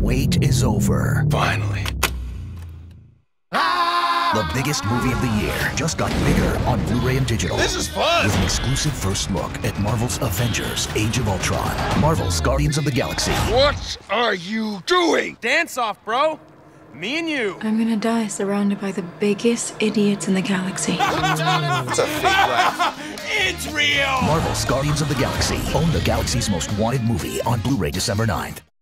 wait is over. Finally. The biggest movie of the year just got bigger on Blu-ray and digital. This is fun! With an exclusive first look at Marvel's Avengers: Age of Ultron. Marvel's Guardians of the Galaxy. What are you doing? Dance off, bro. Me and you. I'm gonna die surrounded by the biggest idiots in the galaxy. It's a fake laugh. It's real! Marvel's Guardians of the Galaxy. Own the galaxy's most wanted movie on Blu-ray December 9th.